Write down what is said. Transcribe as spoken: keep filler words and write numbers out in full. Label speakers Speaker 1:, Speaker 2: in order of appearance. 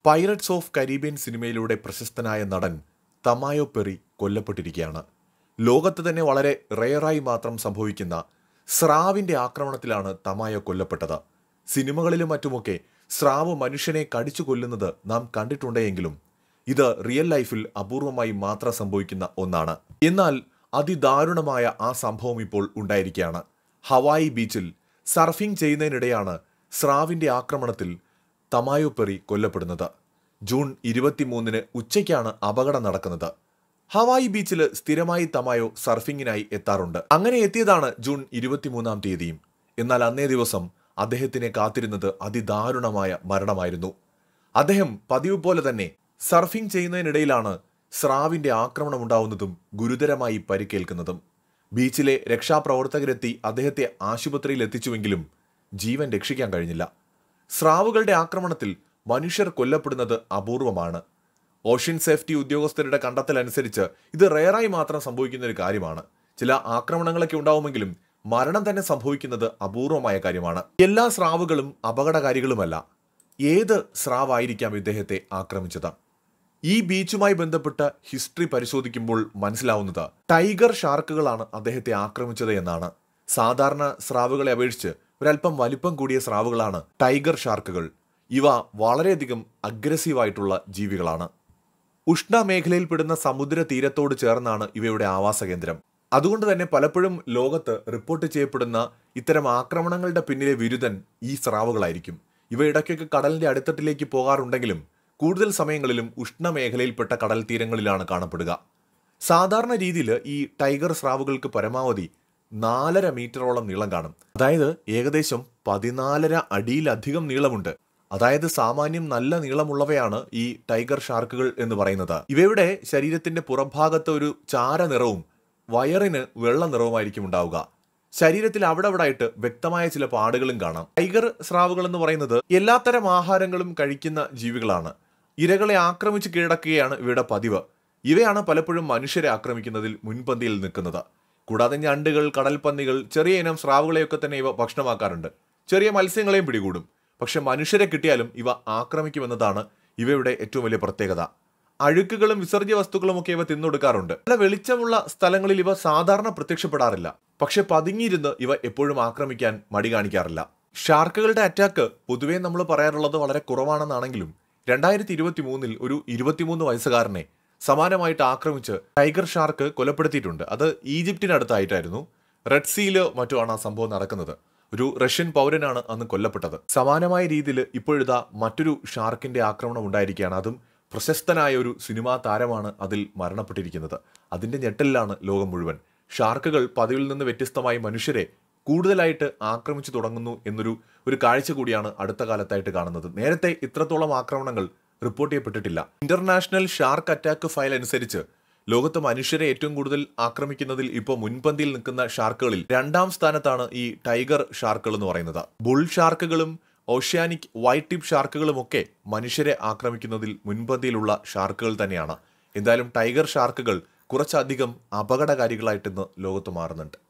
Speaker 1: Pirates of Caribbean സിനിമയിലൂടെ പ്രശസ്തനായ നടൻ തമായോ പെറി കൊല്ലപ്പെട്ടിരിക്കുകയാണ്. ലോകത്ത് തന്നെ വളരെ റെയറായി മാത്രം സംഭവിക്കുന്ന സ്രാവിന്റെ ആക്രമണത്തിലാണ് തമായോ കൊല്ലപ്പെട്ടത്. സിനിമകളിലും മറ്റുമൊക്കെ സ്രാവ് മനുഷ്യനെ കടിച്ചു കൊല്ലുന്നത് നാം കണ്ടിട്ടുണ്ടെങ്കിലും ഇത് റിയൽ ലൈഫിൽ അപൂർവമായി മാത്രം സംഭവിക്കുന്ന ഒന്നാണ്. എന്നാൽ അതിദാരുണമായ ആ സംഭവം ഇപ്പോൾ ഉണ്ടായിരിക്കുകയാണ്. ഹവായി ബീച്ചിൽ സർഫിംഗ് ചെയ്യുന്നതിനിടെയാണ് സ്രാവിന്റെ ആക്രമണത്തിൽ തമായോ പെറി കൊല്ലപ്പെടുന്നത്. ജൂൺ ഇരുപത്തിമൂന്നിന് ഉച്ചയ്ക്കാണ് അപകടം നടക്കുന്നത്. ഹവായി ബീച്ചിൽ സ്ഥിരമായി തമായോ സർഫിങ്ങിനായി എത്താറുണ്ട്. അങ്ങനെ എത്തിയതാണ് ജൂൺ ഇരുപത്തിമൂന്നാം തീയതിയും. എന്നാൽ അന്നേ ദിവസം അദ്ദേഹത്തിനെ കാത്തിരുന്നത് അതിദാരുണമായ മരണമായിരുന്നു. അദ്ദേഹം പതിവ് പോലെ തന്നെ സർഫിംഗ് ചെയ്യുന്നതിനിടയിലാണ് സ്രാവിന്റെ ആക്രമണം ഉണ്ടാവുന്നതും ഗുരുതരമായി പരിക്കേൽക്കുന്നതും. ബീച്ചിലെ രക്ഷാപ്രവർത്തകരെത്തി അദ്ദേഹത്തെ ആശുപത്രിയിൽ എത്തിച്ചുവെങ്കിലും ജീവൻ രക്ഷിക്കാൻ കഴിഞ്ഞില്ല. സ്രാവുകളുടെ ആക്രമണത്തിൽ മനുഷ്യർ കൊല്ലപ്പെടുന്നത് അപൂർവമാണ്. ഓഷ്യൻ സേഫ്റ്റി ഉദ്യോഗസ്ഥരുടെ കണ്ടെത്തലനുസരിച്ച് ഇത് റെയറായി മാത്രം സംഭവിക്കുന്ന ഒരു കാര്യമാണ്. ചില ആക്രമണങ്ങളൊക്കെ ഉണ്ടാവുമെങ്കിലും മരണം തന്നെ സംഭവിക്കുന്നത് അപൂർവമായ കാര്യമാണ്. എല്ലാ സ്രാവുകളും അപകടകാരികളുമല്ല. ഏത് സ്രാവായിരിക്കാം ഇദ്ദേഹത്തെ ആക്രമിച്ചത്? ഈ ബീച്ചുമായി ബന്ധപ്പെട്ട ഹിസ്റ്ററി പരിശോധിക്കുമ്പോൾ മനസ്സിലാവുന്നത് ടൈഗർ ഷാർക്കുകളാണ് അദ്ദേഹത്തെ ആക്രമിച്ചത് എന്നാണ്. സാധാരണ സ്രാവുകളെ അപേക്ഷിച്ച് ഒരല്പം വലിപ്പം കൂടിയ സ്രാവുകളാണ് ടൈഗർ ഷാർക്കുകൾ. ഇവ വളരെയധികം അഗ്രസീവായിട്ടുള്ള ജീവികളാണ്. ഉഷ്ണമേഖലയിൽപ്പെടുന്ന സമുദ്ര തീരത്തോട് ചേർന്നാണ് ഇവയുടെ ആവാസ കേന്ദ്രം. അതുകൊണ്ട് തന്നെ പലപ്പോഴും ലോകത്ത് റിപ്പോർട്ട് ചെയ്യപ്പെടുന്ന ഇത്തരം ആക്രമണങ്ങളുടെ പിന്നിലെ വിരുദ്ധൻ ഈ സ്രാവുകളായിരിക്കും. ഇവ ഇടയ്ക്കൊക്കെ കടലിന്റെ അടിത്തട്ടിലേക്ക് പോകാറുണ്ടെങ്കിലും കൂടുതൽ സമയങ്ങളിലും ഉഷ്ണമേഖലയിൽപ്പെട്ട കടൽ തീരങ്ങളിലാണ് കാണപ്പെടുക. സാധാരണ രീതിയിൽ ഈ ടൈഗർ സ്രാവുകൾക്ക് പരമാവധി നാലര മീറ്ററോളം നീളം കാണും. അതായത് ഏകദേശം പതിനാലര അടിയിലധികം നീളമുണ്ട്. അതായത് സാമാന്യം നല്ല നീളമുള്ളവയാണ് ഈ ടൈഗർ ഷാർക്കുകൾ എന്ന് പറയുന്നത്. ഇവയുടെ ശരീരത്തിന്റെ പുറംഭാഗത്ത് ഒരു ചാര നിറവും വയറിന് വെള്ള നിറവുമായിരിക്കും ഉണ്ടാവുക. ശരീരത്തിൽ അവിടെ അവിടെ ആയിട്ട് വ്യക്തമായ ചില പാടുകളും കാണാം. ടൈഗർ സ്രാവുകൾ എന്ന് പറയുന്നത് എല്ലാത്തരം ആഹാരങ്ങളും കഴിക്കുന്ന ജീവികളാണ്. ഇരകളെ ആക്രമിച്ച് കീഴടക്കുകയാണ് ഇവയുടെ പതിവ്. ഇവയാണ് പലപ്പോഴും മനുഷ്യരെ ആക്രമിക്കുന്നതിൽ മുൻപന്തിയിൽ നിൽക്കുന്നത്. കൂടാതെ ഞണ്ടുകൾ, കടൽപ്പന്നികൾ, ചെറിയ ഇനം സ്രാവുകളെയൊക്കെ തന്നെ ഇവ ഭക്ഷണമാക്കാറുണ്ട്. ചെറിയ മത്സ്യങ്ങളെയും പിടികൂടും. പക്ഷെ മനുഷ്യരെ കിട്ടിയാലും ഇവ ആക്രമിക്കുമെന്നതാണ് ഇവയുടെ ഏറ്റവും വലിയ പ്രത്യേകത. അഴുക്കുകളും വിസർജ്യ വസ്തുക്കളും ഒക്കെ ഇവ തിന്നൊടുക്കാറുണ്ട്. നല്ല വെളിച്ചമുള്ള സ്ഥലങ്ങളിൽ ഇവ സാധാരണ പ്രത്യക്ഷപ്പെടാറില്ല. പക്ഷെ പതുങ്ങിയിരുന്ന് ഇവ എപ്പോഴും ആക്രമിക്കാൻ മടി കാണിക്കാറില്ല. ഷാർക്കുകളുടെ അറ്റാക്ക് പൊതുവേ നമ്മൾ പറയാറുള്ളത് വളരെ കുറവാണെന്നാണെങ്കിലും രണ്ടായിരത്തി ഇരുപത്തി മൂന്നിൽ ഒരു ഇരുപത്തിമൂന്ന് വയസ്സുകാരനെ സമാനമായിട്ട് ആക്രമിച്ച് ടൈഗർ ഷാർക്ക് കൊലപ്പെടുത്തിയിട്ടുണ്ട്. അത് ഈജിപ്തിനടുത്തായിട്ടായിരുന്നു. റെഡ് സീയിലോ മറ്റുമാണ് ആ സംഭവം നടക്കുന്നത്. ഒരു റഷ്യൻ പൗരനാണ് അന്ന് കൊല്ലപ്പെട്ടത്. സമാനമായ രീതിയിൽ ഇപ്പോഴിതാ മറ്റൊരു ഷാർക്കിന്റെ ആക്രമണം ഉണ്ടായിരിക്കുകയാണ്. അതും പ്രശസ്തനായ ഒരു സിനിമാ താരമാണ് അതിൽ മരണപ്പെട്ടിരിക്കുന്നത്. അതിന്റെ ഞെട്ടലിലാണ് ലോകം മുഴുവൻ. ഷാർക്കുകൾ പതിവിൽ നിന്ന് വ്യത്യസ്തമായി മനുഷ്യരെ കൂടുതലായിട്ട് ആക്രമിച്ചു തുടങ്ങുന്നു എന്നൊരു ഒരു കാഴ്ച കൂടിയാണ് അടുത്ത കാലത്തായിട്ട് കാണുന്നത്. നേരത്തെ ഇത്രത്തോളം ആക്രമണങ്ങൾ റിപ്പോർട്ട് ചെയ്യപ്പെട്ടിട്ടില്ല. ഇന്റർനാഷണൽ ഷാർക്ക് അറ്റാക്ക് ഫയൽ അനുസരിച്ച് ലോകത്ത് മനുഷ്യരെ ഏറ്റവും കൂടുതൽ ആക്രമിക്കുന്നതിൽ ഇപ്പോൾ മുൻപന്തിയിൽ നിൽക്കുന്ന ഷാർക്കുകളിൽ രണ്ടാം സ്ഥാനത്താണ് ഈ ടൈഗർ ഷാർക്കുകൾ എന്ന് പറയുന്നത്. ബുൾ ഷാർക്കുകളും ഓഷ്യാനിക് വൈറ്റ് ടിപ്പ് ഷാർക്കുകളും ഒക്കെ മനുഷ്യരെ ആക്രമിക്കുന്നതിൽ മുൻപന്തിയിലുള്ള ഷാർക്കുകൾ തന്നെയാണ്. എന്തായാലും ടൈഗർ ഷാർക്കുകൾ കുറച്ചധികം അപകടകാരികളായിട്ടിന്ന് ലോകത്ത് മാറുന്നുണ്ട്.